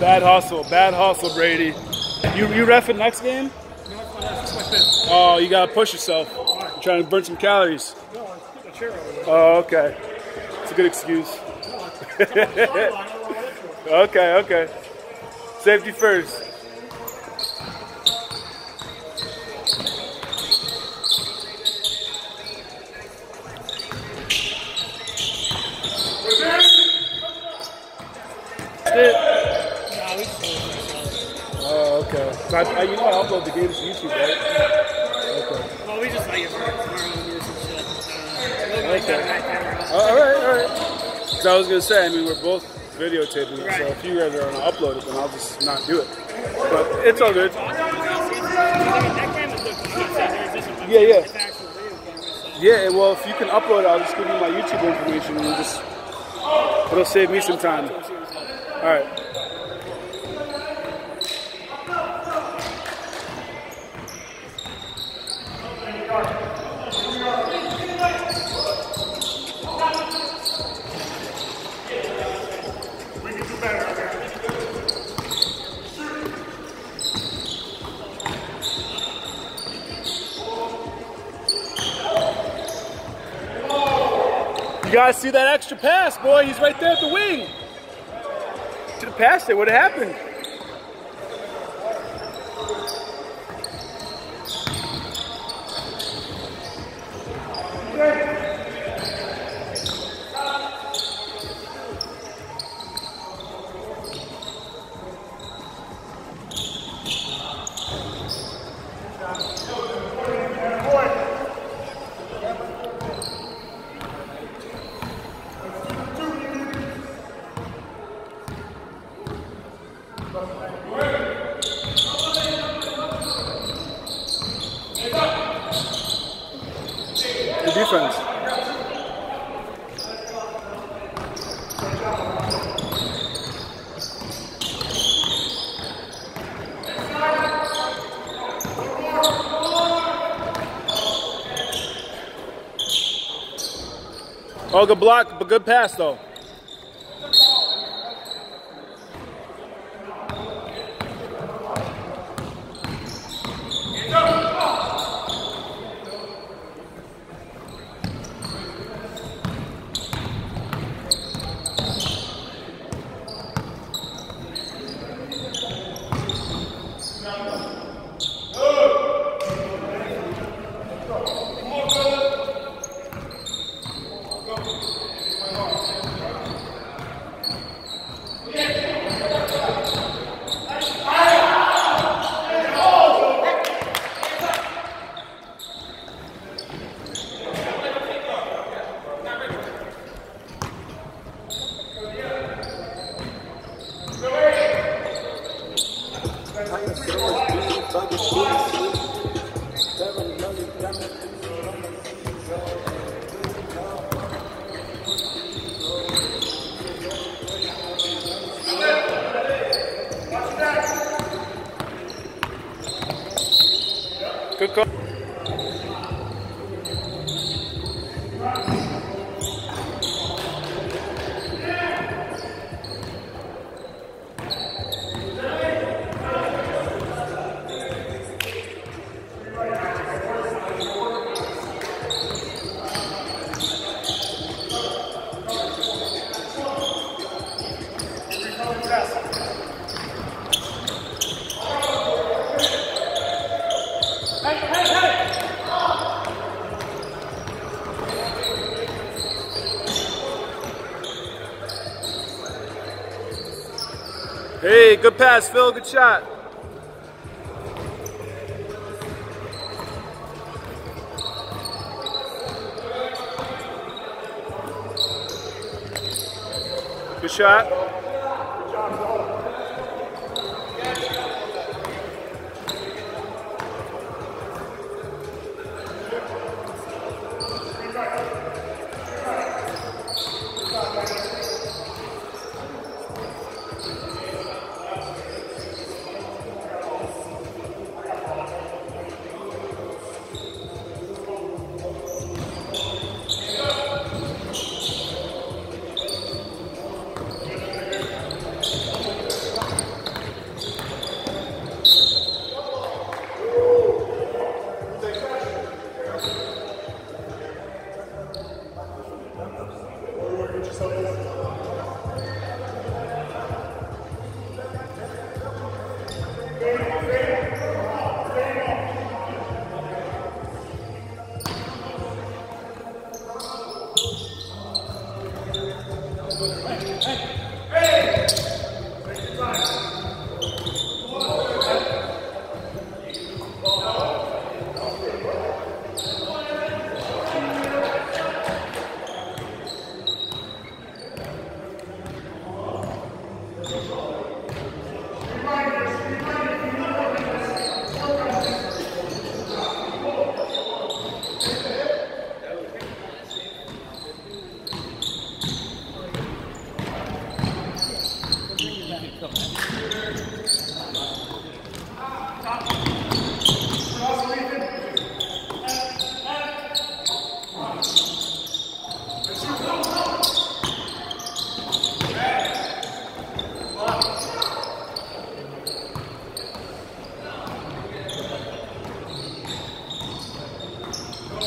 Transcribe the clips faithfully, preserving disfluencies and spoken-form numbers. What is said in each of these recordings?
Bad hustle, bad hustle, Brady. You you reffing next game? Oh, you gotta push yourself. You're trying to burn some calories. Oh, okay. It's a good excuse. Okay, okay. Safety first. It. Oh, okay. So I, I, you know I upload the games to YouTube, right? Okay. Well, we just like it for our own use and shit. Uh, okay. All right, all right. Because I was gonna say, I mean, we're both videotaping, right. So if you guys are gonna upload it, then I'll just not do it. But it's all good. Yeah, yeah. Yeah. Well, if you can upload it, I'll just give you my YouTube information and just it'll save me some time. All right. You guys see that extra pass, boy? He's right there at the wing. Should have passed it. What happened? Good defense. Oh, good block, but good pass though. Good call. Hey, good pass, Phil. Good shot. Good shot.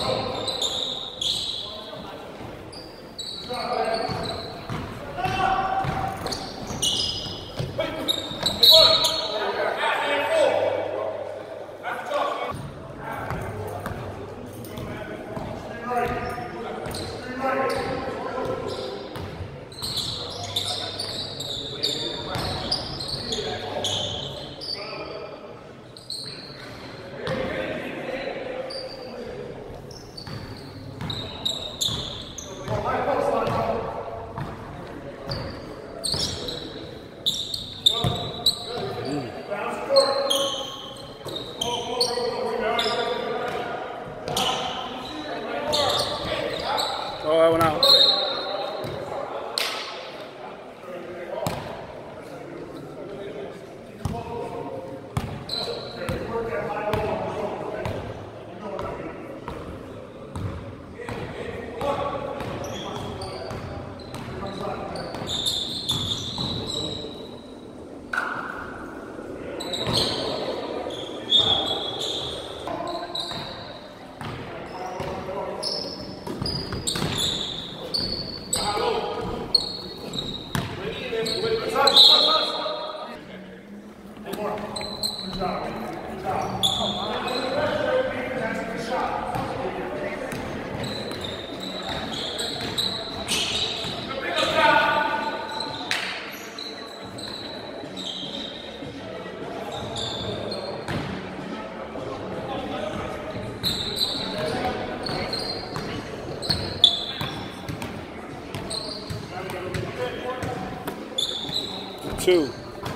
Oh, I went out. Two.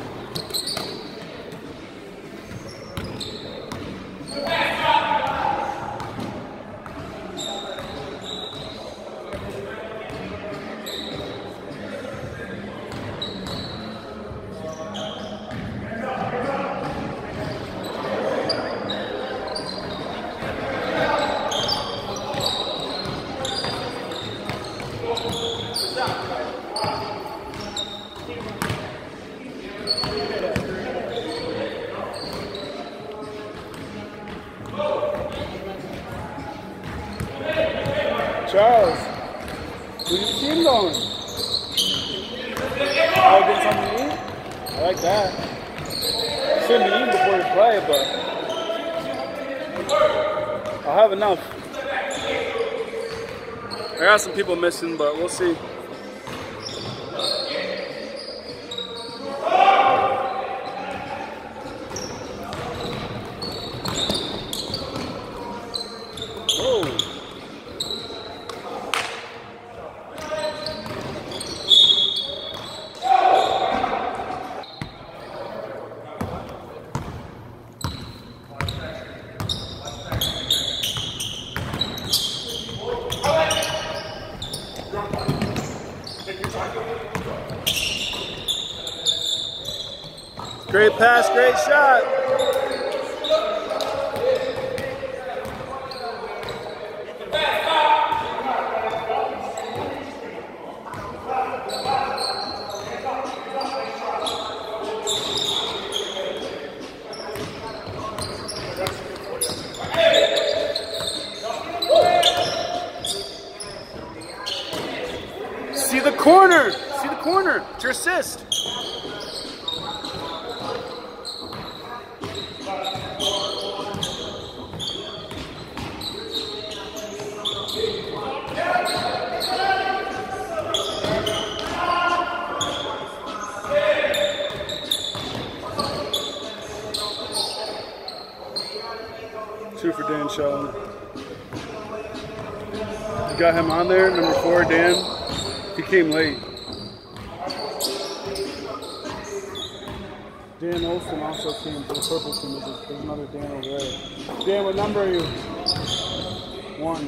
Charles, where you team going? Oh, get something to eat? I like that. Shouldn't be eating before you play, but I'll have enough. I got some people missing, but we'll see. Great pass, great shot. See the corner, see the corner, it's your assist. Two for Dan Sheldon. You got him on there, number four, Dan. He came late. Dan Olsen also came to the purple team. There's another Dan over there. Dan, what number are you? One.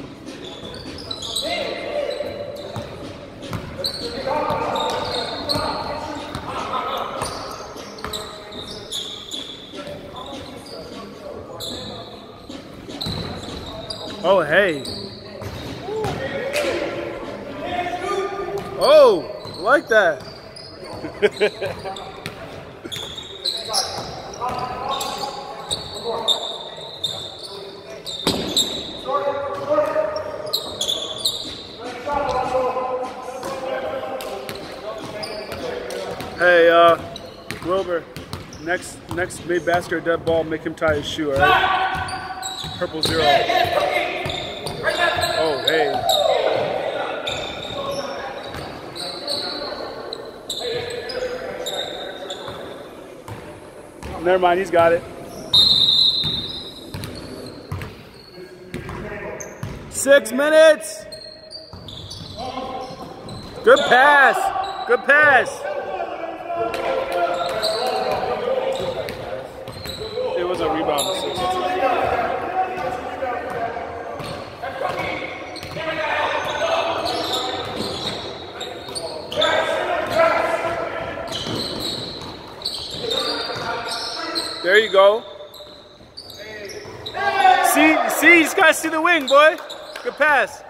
Oh, hey. Oh, I like that. Hey, uh, Wilbur, next next mid basket or dead ball, make him tie his shoe, all right? Purple zero. Oh, hey. Never mind, he's got it. Six minutes. Good pass. Good pass. It was a rebound. There you go. See, see, you just gotta see the wing, boy. Good pass.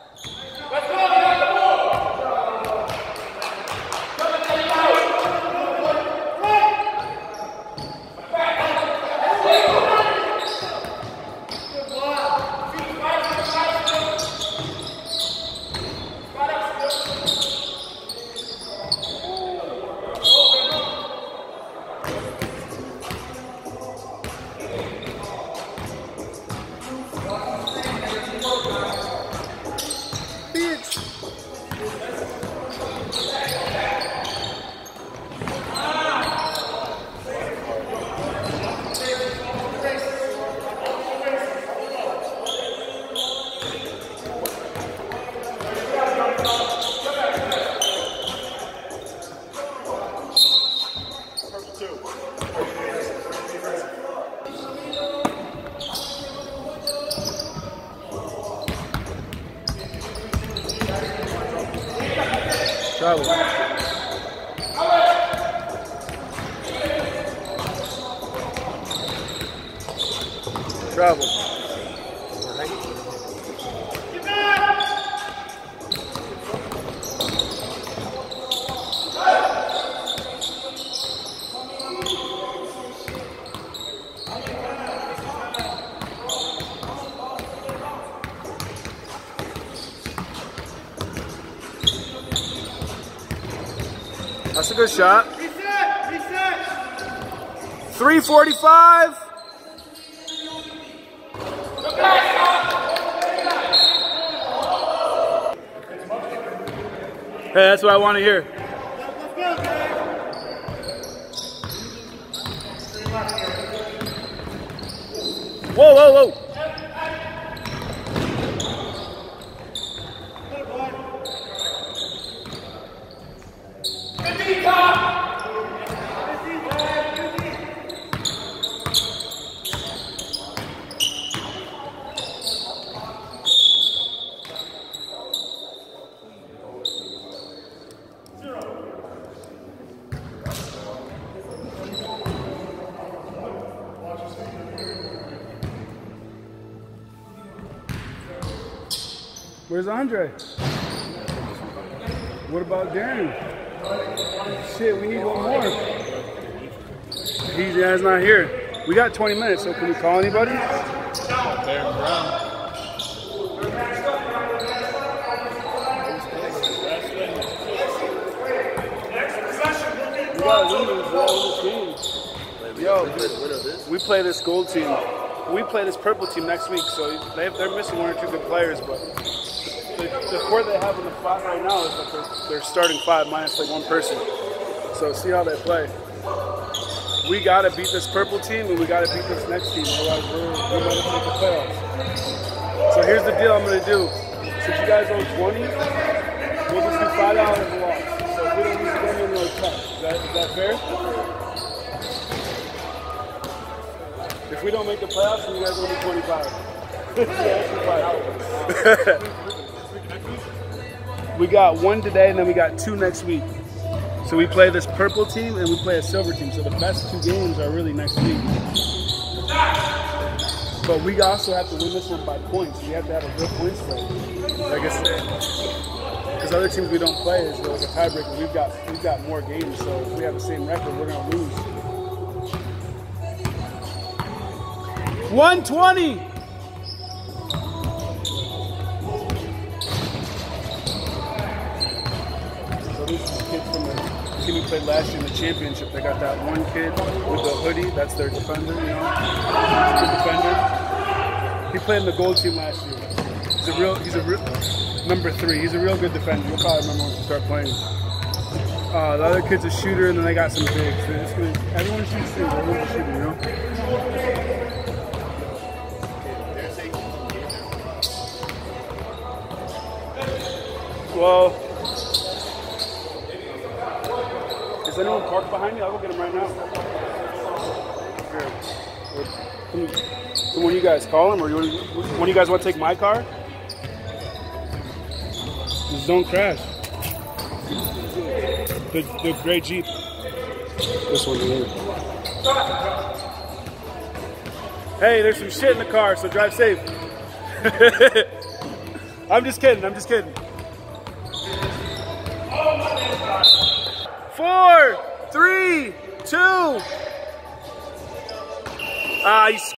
Travel. Travel. That's a good shot. Reset! Reset! three forty-five. Hey, that's what I want to hear. Whoa, whoa, whoa. Where's Andre? What about Darren? Shit, we need one more. He's yeah, he's not here. We got twenty minutes, so can we call anybody? Darren Brown. We got winners, we got winners games. Yo, we play this gold team. We play this purple team next week, so they, they're missing one or two good players, but the, the core they have in the five right now is that they're, they're starting five minus like one person. So see how they play. We gotta beat this purple team and we gotta beat this next team, otherwise we're, we're gonna make the playoffs. So here's the deal I'm gonna do. Since you guys owe twenty, we'll just do five dollars a loss. So if we don't lose again, then we'll cut. Is that, is that fair? If we don't make the playoffs, then you guys owe me twenty-five. We got one today and then we got two next week. So we play this purple team and we play a silver team. So the best two games are really next week. But we also have to win this one by points. We have to have a good point spread. Like I said, because other teams we don't play is like a tiebreaker. We've got we've got more games. So if we have the same record, we're gonna lose. one twenty. So this is kids from the Kinney played last year in the championship. They got that one kid with the hoodie. That's their defender, you know. Good defender. He played in the gold team last year. He's a real, he's a real, number three. He's a real good defender. You'll probably remember once you start playing. Uh, the other kid's a shooter, and then they got some bigs. They're just gonna, everyone shoots things. Everyone's a shooter, you know. Well, is anyone parked behind me? I'll go get him right now. Here. Can, can one of you guys call him, or you want, one of you guys want to take my car? Just don't crash. The, the gray Jeep. This one here. Hey, there's some shit in the car, so drive safe. I'm just kidding, I'm just kidding. Four, three, two. Ah, you